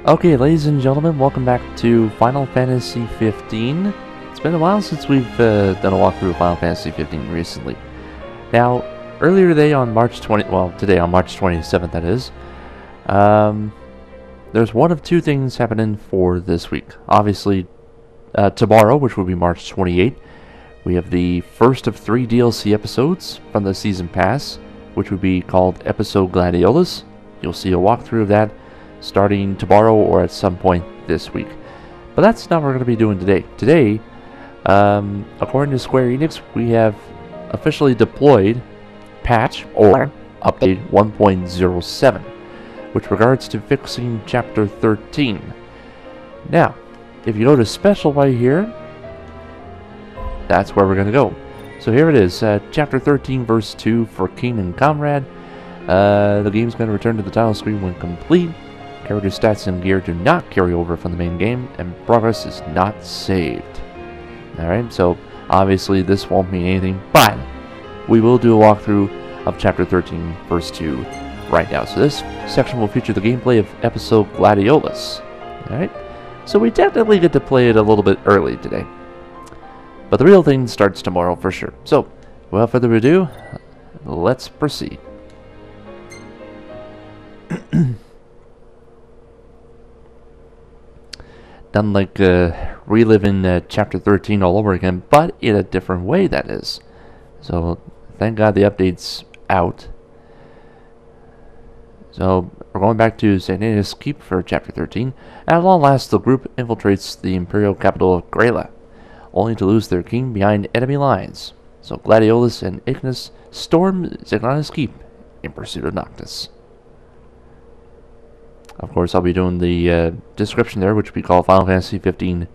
Okay, ladies and gentlemen, welcome back to Final Fantasy 15. It's been a while since we've done a walkthrough of Final Fantasy 15 recently. Now, earlier today on today on March 27th, that is, there's one of two things happening for this week. Obviously, tomorrow, which will be March 28th, we have the first of 3 DLC episodes from the Season Pass, which would be called Episode Gladiolus. You'll see a walkthrough of that starting tomorrow or at some point this week. But that's not what we're going to be doing today. Today, according to Square Enix, we have officially deployed patch or update 1.07, which regards to fixing Chapter 13. Now, if you go to Special right here, that's where we're going to go. So here it is, Chapter 13, Verse 2 for King and Comrade. The game's going to return to the title screen when complete. Character stats and gear do not carry over from the main game, and progress is not saved. Alright, so obviously this won't mean anything, but we will do a walkthrough of Chapter 13, Verse 2 right now. So this section will feature the gameplay of Episode Gladiolus. Alright, so we technically get to play it a little bit early today, but the real thing starts tomorrow for sure. So, without further ado, let's proceed. Done like reliving Chapter 13 all over again, but in a different way, that is. So, thank God the update's out. So, we're going back to St. Anna's Keep for Chapter 13. At long last, the group infiltrates the imperial capital of Grela, only to lose their king behind enemy lines. So, Gladiolus and Ignis storm St. Anna's Keep in pursuit of Noctis. Of course, I'll be doing the description there, which we call Final Fantasy 15.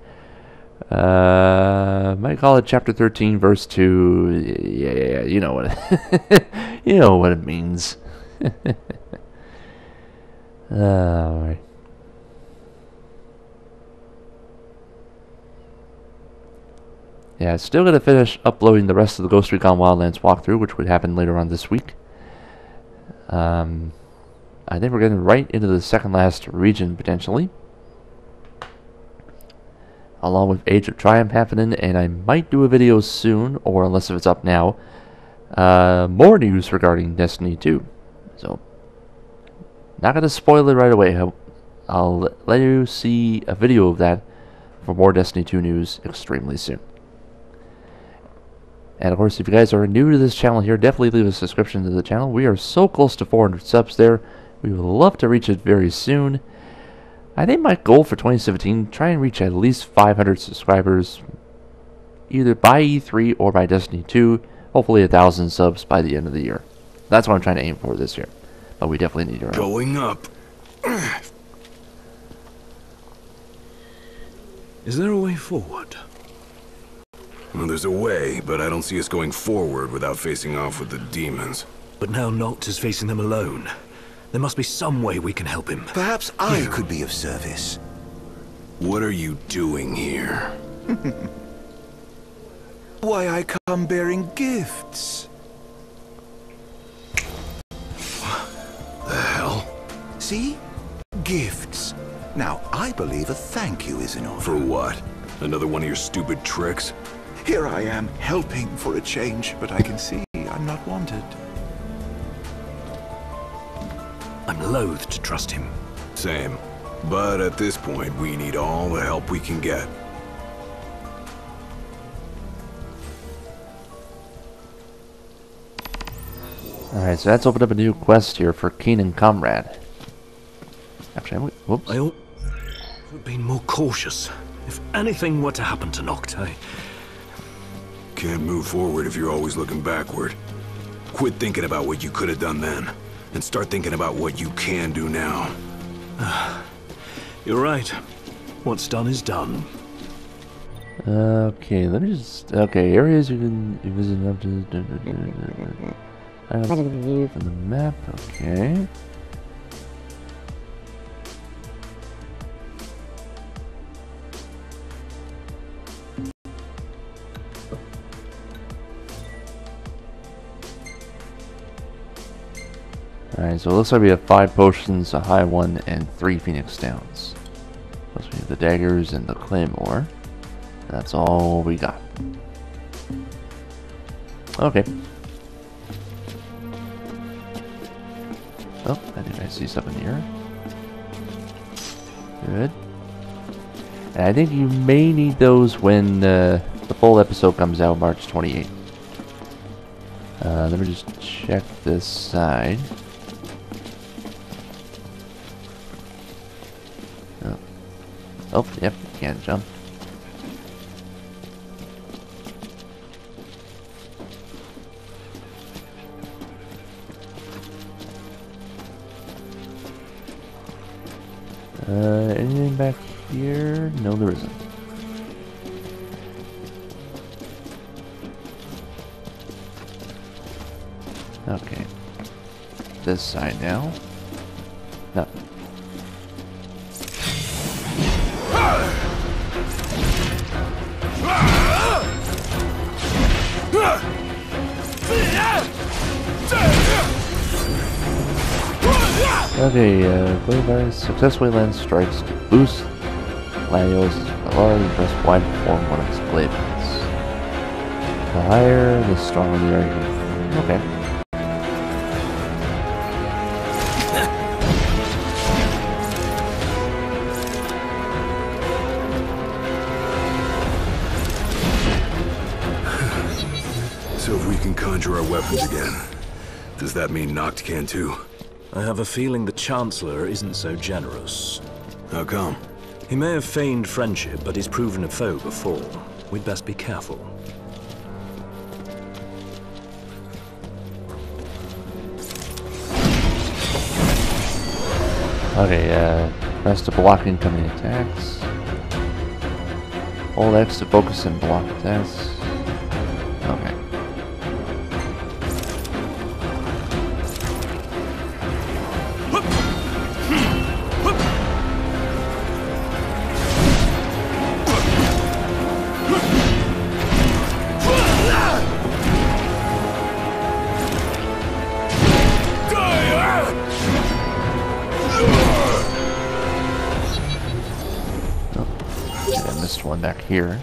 Might call it Chapter 13, Verse 2. Yeah, you know what it you know what it means. Alright. Yeah, still gonna finish uploading the rest of the Ghost Recon Wildlands walkthrough, which would happen later on this week. I think we're getting right into the second last region, potentially. Along with Age of Triumph happening, and I might do a video soon, or unless if it's up now, more news regarding Destiny 2. So, not going to spoil it right away. I'll let you see a video of that for more Destiny 2 news extremely soon. And of course, if you guys are new to this channel here, definitely leave a subscription to the channel. We are so close to 400 subs there. We would love to reach it very soon. I think my goal for 2017, try and reach at least 500 subscribers, either by E3 or by Destiny 2. Hopefully 1,000 subs by the end of the year. That's what I'm trying to aim for this year. But we definitely need your help. Going up. Is there a way forward? Well, there's a way, but I don't see us going forward without facing off with the demons. But now Noct is facing them alone. There must be some way we can help him. Perhaps I could be of service. What are you doing here? Why, I come bearing gifts. The hell? See? Gifts. Now, I believe a thank you is in order. For what? Another one of your stupid tricks? Here I am, helping for a change, but I can see I'm not wanted. I'm loath to trust him. Same. But at this point, we need all the help we can get. Alright, so that's opened up a new quest here for King and Comrade. Actually, whoops. I ought to have been more cautious. If anything were to happen to Noct, I... Can't move forward if you're always looking backward. Quit thinking about what you could have done then, and start thinking about what you can do now. You're right. What's done is done. Okay, let me just... Okay, areas you can visit up to... From the map, okay. Alright, so it looks like we have 5 potions, a high one, and 3 Phoenix Downs. Plus we have the daggers and the claymore. That's all we got. Okay. Oh, I think I see something here. Good. And I think you may need those when the full episode comes out March 28th. Let me just check this side. Oh, oh yep, you can't jump. Anything back here? No, there isn't. Okay. This side now. No. Okay, Gladio successfully lands strikes to boost Gladio's large and press Y to form one of its Gladios. The higher, the stronger the argument. Okay. So if we can conjure our weapons again, does that mean Noct can too? I have a feeling the Chancellor isn't so generous. How come? He may have feigned friendship, but he's proven a foe before. We'd best be careful. Okay, press to block incoming attacks. Hold X to focus and block attacks. Okay. One back here.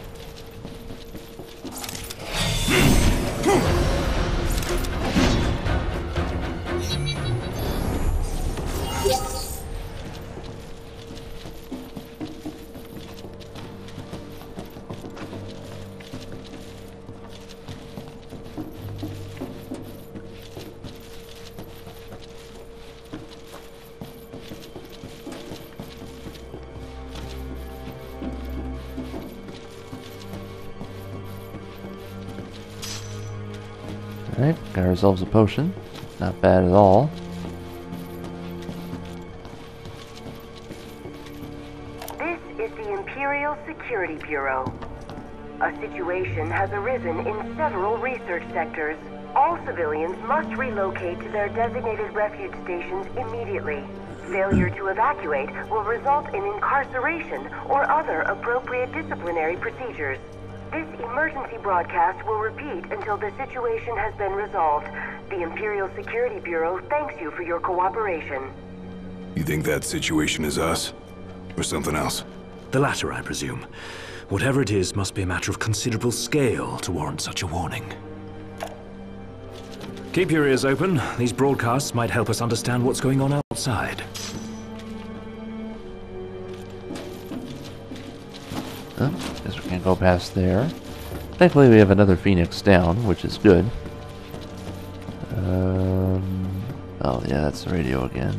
Alright, got ourselves a potion. Not bad at all. This is the Imperial Security Bureau. A situation has arisen in several research sectors. All civilians must relocate to their designated refuge stations immediately. Failure to evacuate will result in incarceration or other appropriate disciplinary procedures. This emergency broadcast will repeat until the situation has been resolved. The Imperial Security Bureau thanks you for your cooperation. You think that situation is us? Or something else? The latter, I presume. Whatever it is must be a matter of considerable scale to warrant such a warning. Keep your ears open. These broadcasts might help us understand what's going on outside. Oh, guess we can't go past there. Thankfully we have another Phoenix down, which is good. Oh yeah, that's the radio again.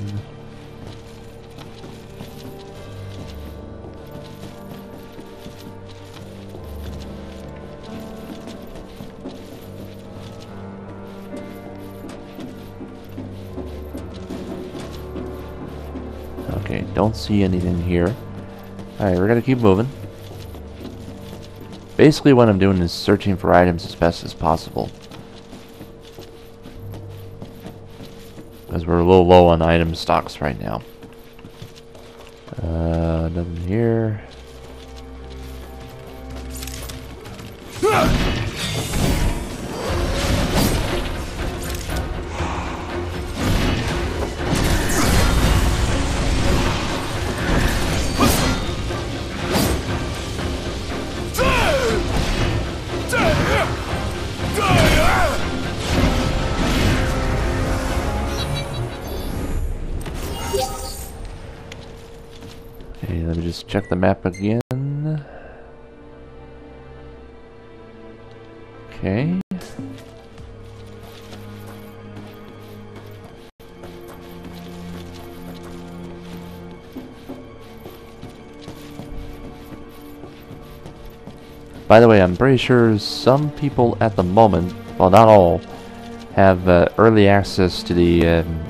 Okay, don't see anything here. Alright, we're gonna keep moving. Basically what I'm doing is searching for items as best as possible. Because we're a little low on item stocks right now. Nothing here. Okay, let me just check the map again. Okay. By the way, I'm pretty sure some people at the moment, well not all, have early access to the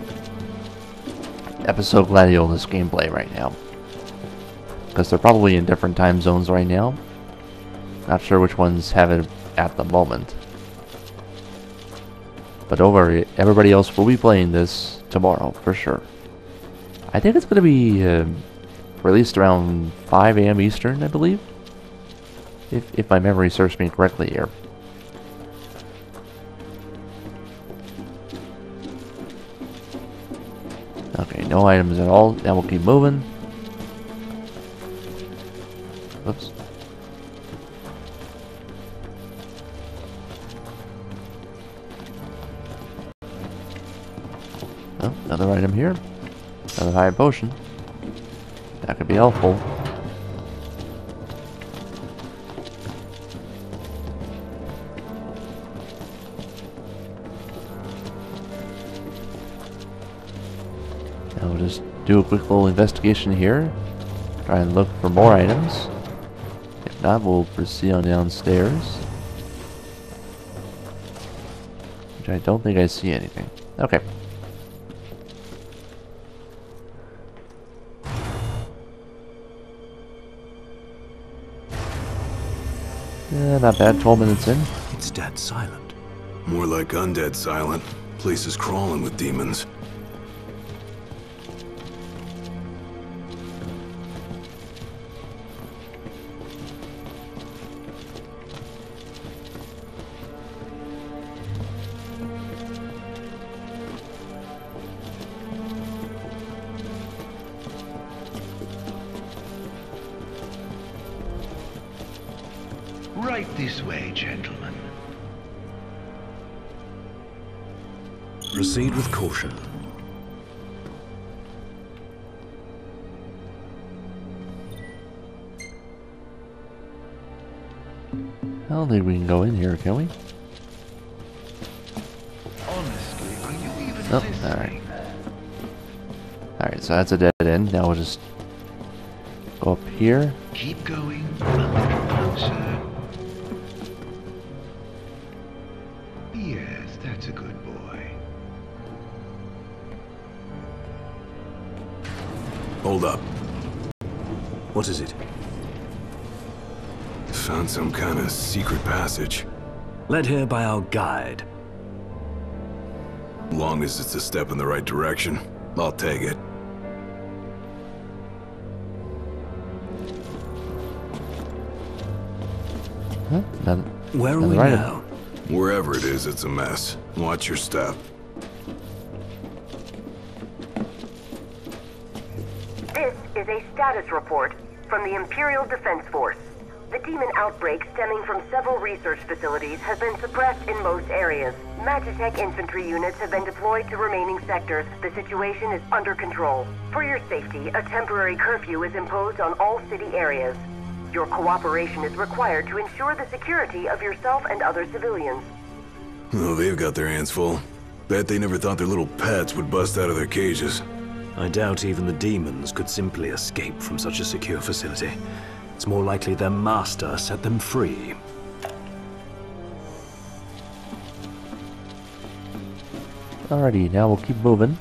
episode Gladio this gameplay right now. Because they're probably in different time zones right now. Not sure which ones have it at the moment. But don't worry, everybody else will be playing this tomorrow for sure. I think it's going to be released around 5 AM Eastern, I believe. If my memory serves me correctly here. Okay, no items at all. Now we'll keep moving. Oops. Oh, another item here. Another high potion. That could be helpful. Now we'll just do a quick little investigation here. Try and look for more items. If not, we'll proceed on downstairs. Which I don't think I see anything. Okay. Not bad, 12 minutes in. It's dead silent. More like undead silent. Place is crawling with demons. Right this way, gentlemen. Proceed with caution. I don't think we can go in here, can we? Honestly, are you even Nope, listening? alright. Alright, so that's a dead end. Now we'll just go up here. Keep going, a little closer. Yes, that's a good boy. Hold up. What is it? Found some kind of secret passage. Led here by our guide. Long as it's a step in the right direction, I'll take it. Huh? Where are another we item. now? Wherever it is, it's a mess. Watch your step. This is a status report from the Imperial Defense Force. The demon outbreak stemming from several research facilities has been suppressed in most areas. Magitech infantry units have been deployed to remaining sectors. The situation is under control. For your safety, a temporary curfew is imposed on all city areas. Your cooperation is required to ensure the security of yourself and other civilians. Oh, they've got their hands full. Bet they never thought their little pets would bust out of their cages. I doubt even the demons could simply escape from such a secure facility. It's more likely their master set them free. Alrighty, now we'll keep moving.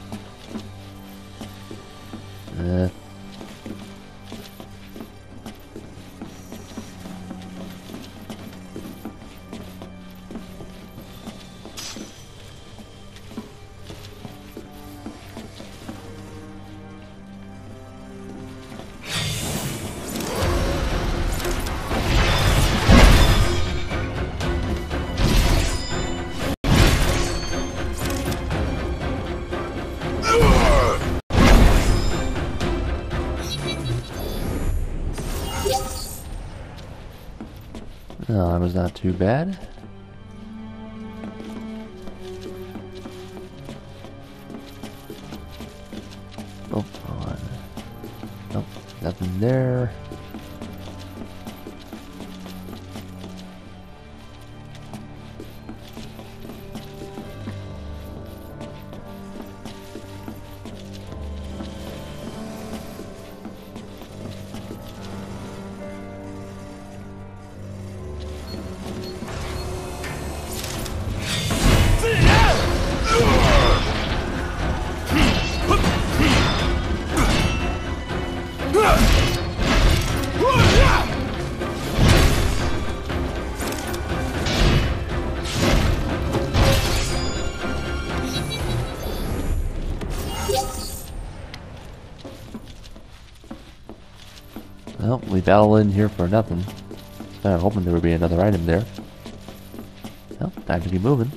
No, that was not too bad. Oh, hold on. Nope, Nothing there. Well, we battle in here for nothing. Kind of hoping there would be another item there. Well, time to keep moving.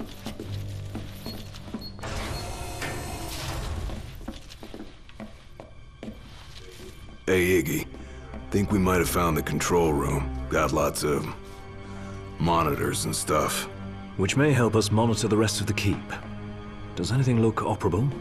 Hey, Iggy. Think we might have found the control room. Got lots of monitors and stuff. Which may help us monitor the rest of the keep. Does anything look operable?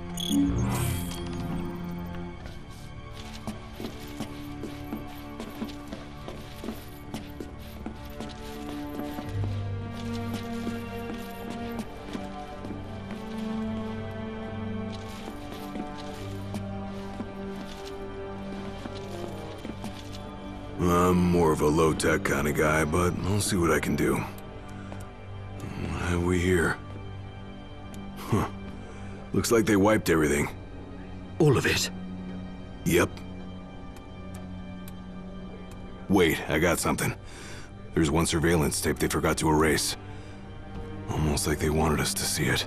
I'm more of a low-tech kind of guy, but I'll see what I can do. What have we here? Huh. Looks like they wiped everything. All of it? Yep. Wait, I got something. There's one surveillance tape they forgot to erase. Almost like they wanted us to see it.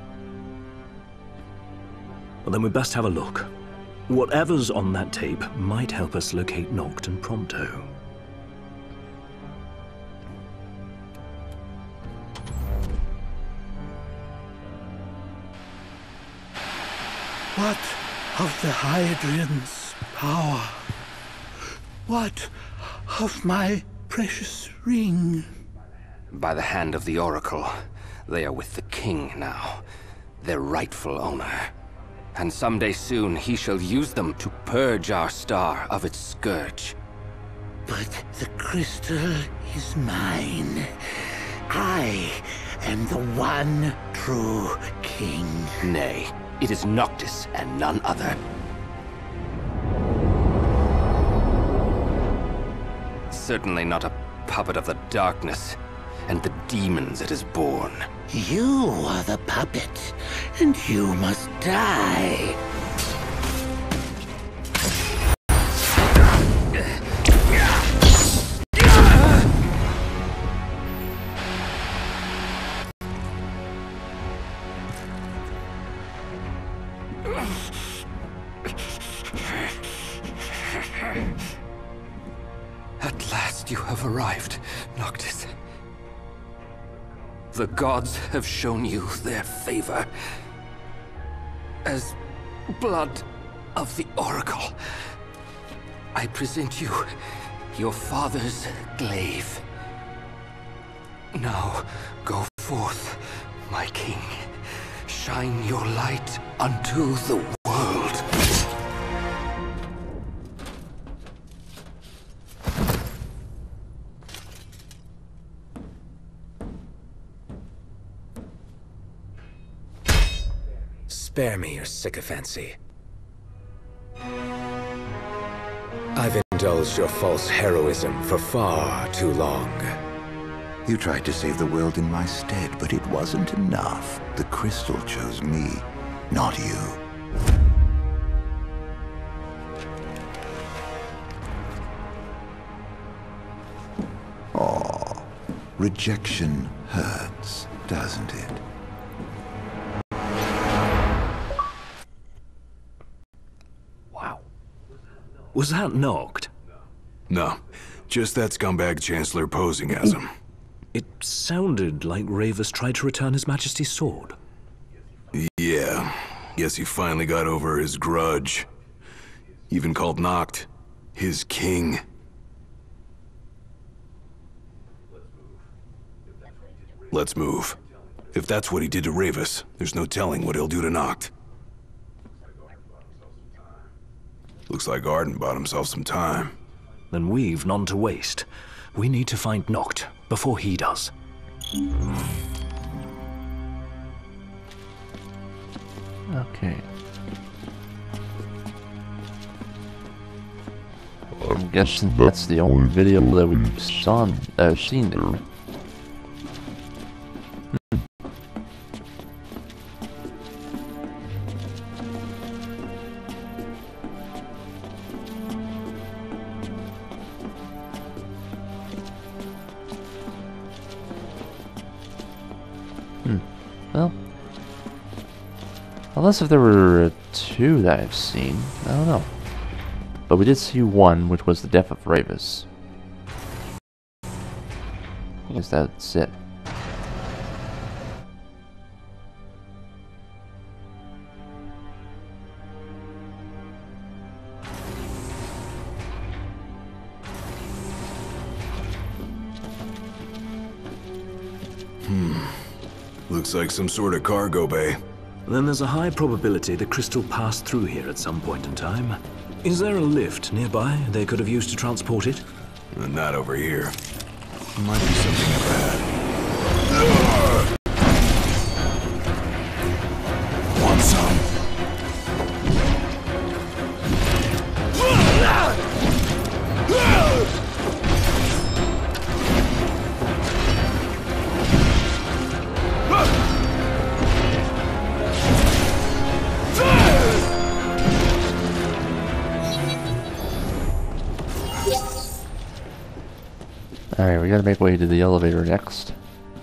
Well, then we best have a look. Whatever's on that tape might help us locate Noct and Prompto. What of the Hydrian's power? What of my precious ring? By the hand of the Oracle, they are with the King now, their rightful owner. And someday soon he shall use them to purge our star of its scourge. But the crystal is mine. I am the one true king. Nay, it is Noctis and none other. Certainly not a puppet of the darkness and the demons it has borne. You are the puppet, and you must die. At last you have arrived, Noctis. The gods have shown you their favor. As blood of the Oracle, I present you your father's glaive. Now go forth, my king. Shine your light unto the world. Spare me your sycophancy. I've indulged your false heroism for far too long. You tried to save the world in my stead, but it wasn't enough. The crystal chose me, not you. Oh, rejection hurts, doesn't it? Was that Noct? No, just that scumbag Chancellor posing as him. It sounded like Ravus tried to return His Majesty's sword. Yeah, guess he finally got over his grudge. Even called Noct his king. Let's move. If that's what he did to Ravus, there's no telling what he'll do to Noct. Looks like Arden bought himself some time. Then we've none to waste. We need to find Noct before he does. Okay. I'm guessing that's the only video that we've seen there. Well, unless if there were two that I've seen, I don't know. But we did see one, which was the death of Ravis. I guess that's it. Looks like some sort of cargo bay. Then there's a high probability the crystal passed through here at some point in time. Is there a lift nearby they could have used to transport it? Not over here. Might be something bad. Want some? Alright, we gotta make way to the elevator next.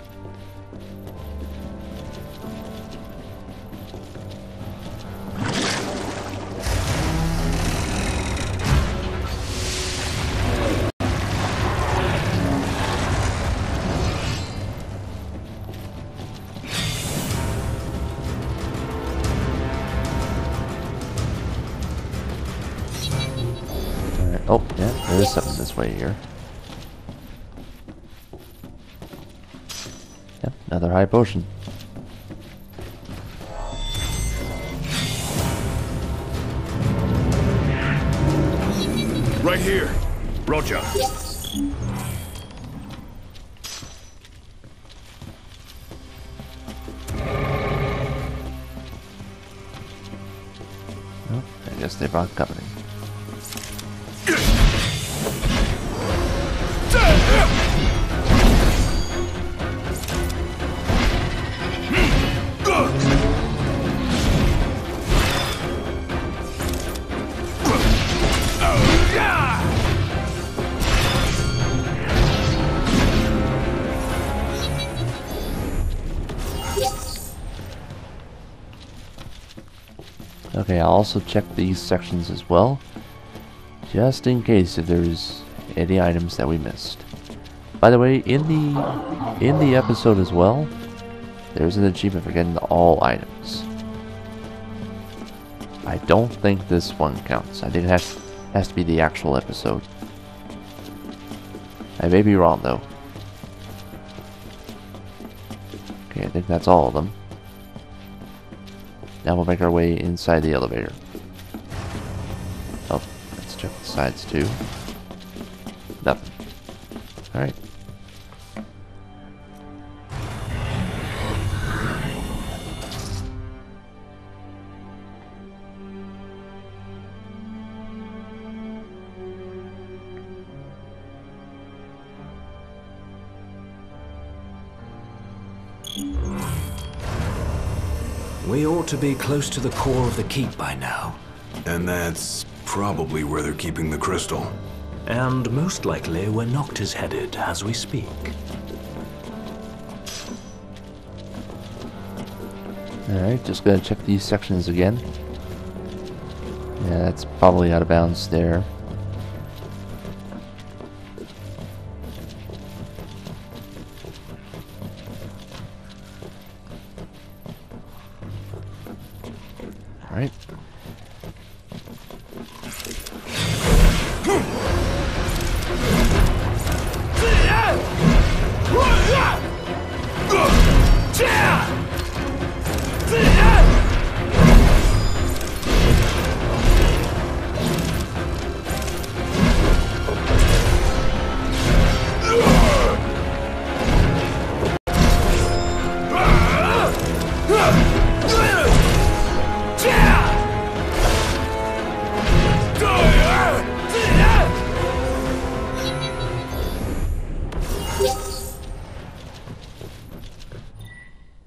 Alright, oh, yeah, there is something this way here. Yep, another high potion. Right here. Roger. Oh, I guess they brought company. Okay, I'll also check these sections as well, just in case if there's any items that we missed. By the way, in the episode as well, there's an achievement for getting all items. I don't think this one counts. I think it has to be the actual episode. I may be wrong though. Okay, I think that's all of them. Now we'll make our way inside the elevator. Oh, let's check the sides too. Nothing. Alright. We ought to be close to the core of the keep by now. And that's probably where they're keeping the crystal. And most likely where Noct is headed as we speak. Alright, just gonna check these sections again. Yeah, that's probably out of bounds there. Alright.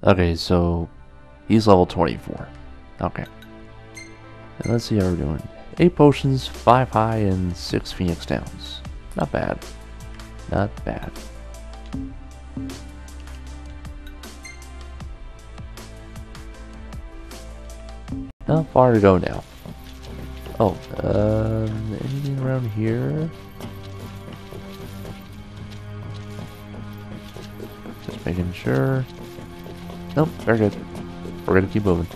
Okay, so he's level 24. Okay. And let's see how we're doing. 8 potions, 5 high, and 6 Phoenix Downs. Not bad. Not bad. Not far to go now. Oh, anything around here? Just making sure. Nope, very good. We're gonna keep moving.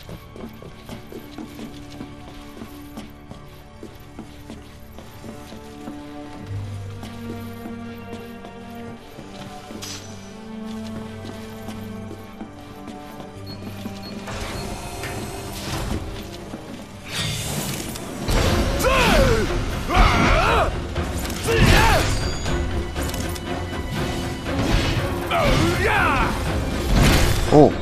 Oh.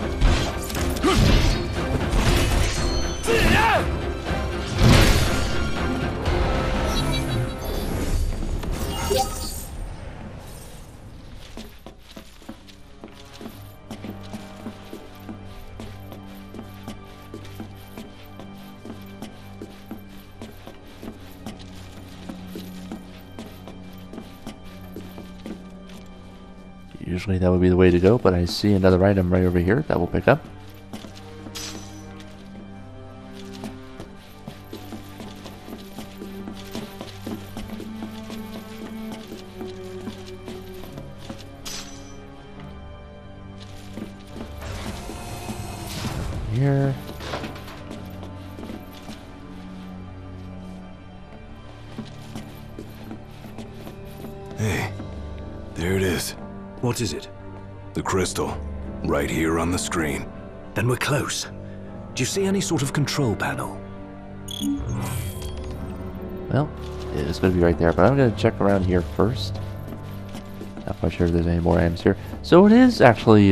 Usually that would be the way to go, but I see another item right over here that we'll pick up. Here. Hey, there it is. What is it? The crystal. Right here on the screen. Then we're close. Do you see any sort of control panel? Well, it's going to be right there, but I'm going to check around here first. Not quite sure if there's any more items here. So it is actually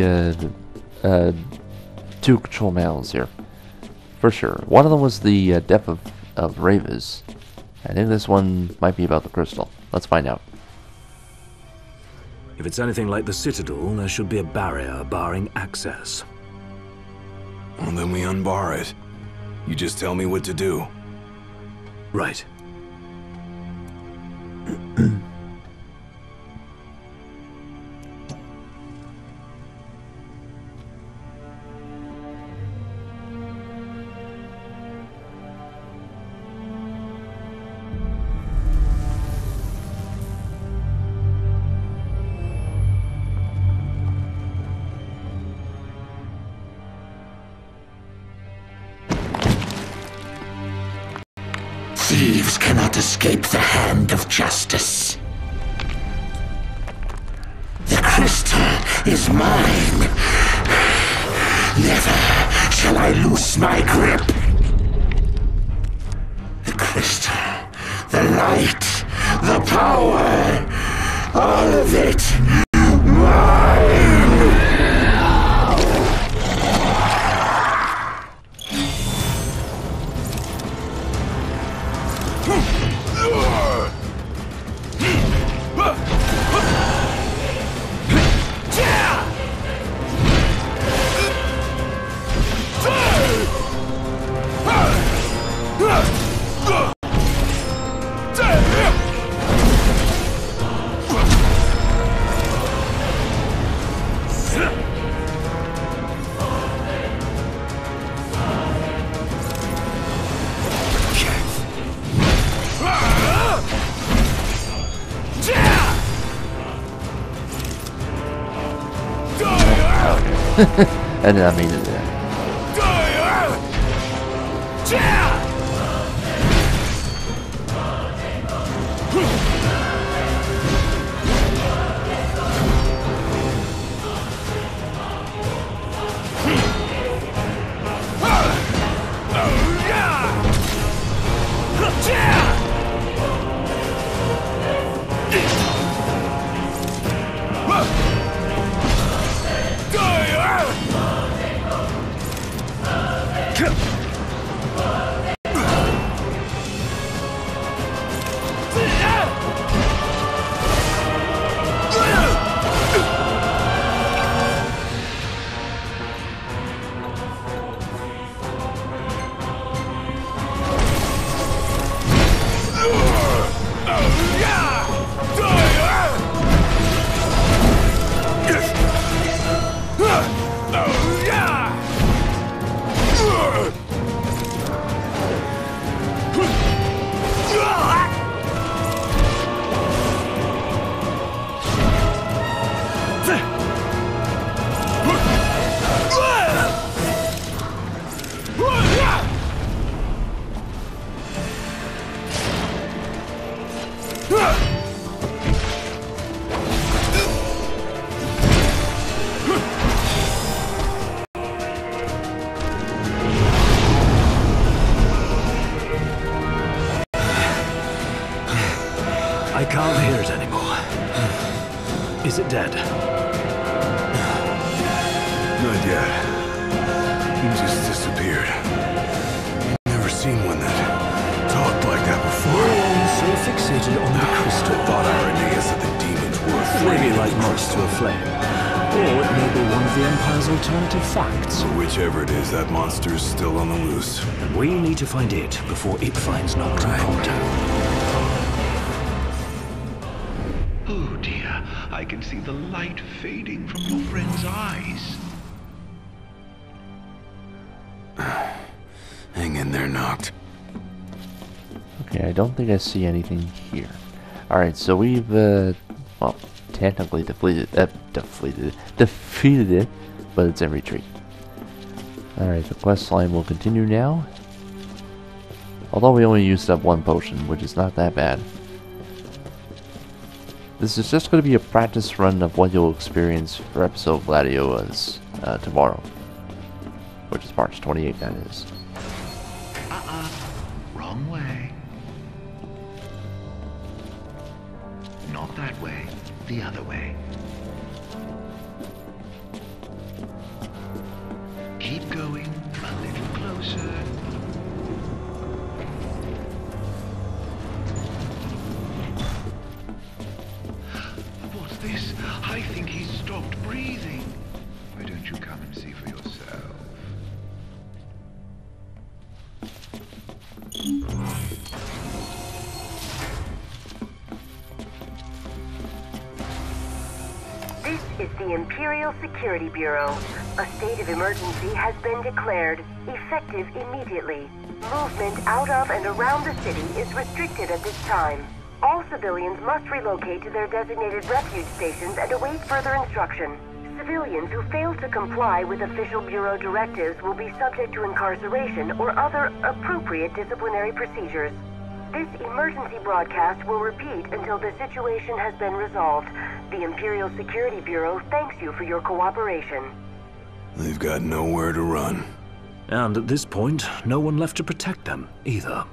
2 control panels here. For sure. One of them was the depth of Ravis. I think this one might be about the crystal. Let's find out. If it's anything like the Citadel, there should be a barrier barring access. Well, then we unbar it. You just tell me what to do. Right. Thieves cannot escape the hand of justice. The crystal is mine. Never shall I loose my grip. The crystal, the light, the power, all of it mine. I did not mean to do that. I can't hear it anymore. Is it dead? Not yet. He just disappeared. Never seen one that talked like that before. So fixated on the crystal. I thought Irenaeus said the demons were afraid Maybe of like the moths to crystal. a flame. Or it may be one of the Empire's alternative facts. Whichever it is, that monster's still on the loose. And we need to find it before it finds Noct and Comrade. Oh dear, I can see the light fading from your friend's eyes. Hang in there, Noct. Okay, I don't think I see anything here. Alright, so we've, well, technically defeated it, but it's in retreat. Alright, the quest line will continue now. Although we only used up one potion, which is not that bad. This is just going to be a practice run of what you'll experience for episode Gladio tomorrow. Which is March 28th, that is. Wrong way. Not that way, the other way. Keep going, a little closer. What's this? I think he's stopped breathing. Why don't you come and see for yourself? This is the Imperial Security Bureau. A state of emergency has been declared, effective immediately. Movement out of and around the city is restricted at this time. All civilians must relocate to their designated refuge stations and await further instruction. Civilians who fail to comply with official Bureau directives will be subject to incarceration or other appropriate disciplinary procedures. This emergency broadcast will repeat until the situation has been resolved. The Imperial Security Bureau thanks you for your cooperation. They've got nowhere to run. And at this point, no one left to protect them, either.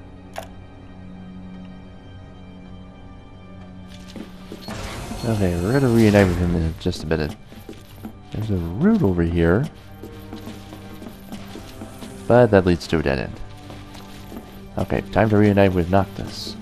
Okay, we're going to reunite with him in just a minute. There's a route over here. But that leads to a dead end. Okay, time to reunite with Noctis.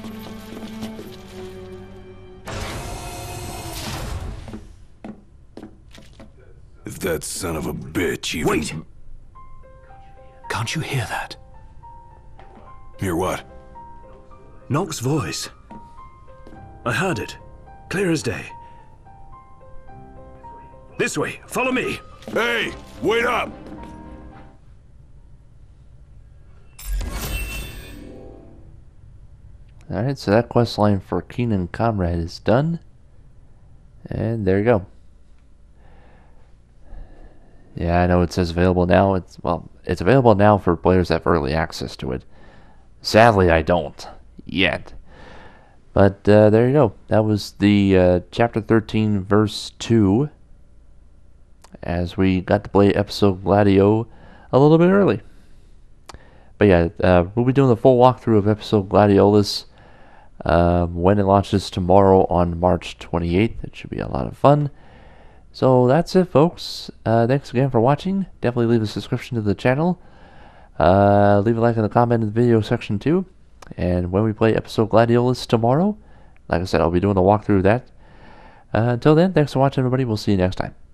If that son of a bitch even... Wait! Can't you hear that? Hear what? Noct's voice. I heard it. Clear as day. This way, follow me! Hey! Wait up! Alright, so that quest line for Keenan Comrade is done. And there you go. Yeah, I know it says available now. It's available now for players that have early access to it. Sadly, I don't. Yet. But there you go. That was the Chapter 13, Verse 2. As we got to play episode Gladio a little bit early. But yeah, we'll be doing the full walkthrough of episode Gladiolus when it launches tomorrow on March 28th. It should be a lot of fun. So that's it, folks. Thanks again for watching. Definitely leave a subscription to the channel. Leave a like in the comment in the video section too. And when we play episode Gladiolus tomorrow, like I said, I'll be doing a walkthrough of that. Until then, thanks for watching, everybody. We'll see you next time.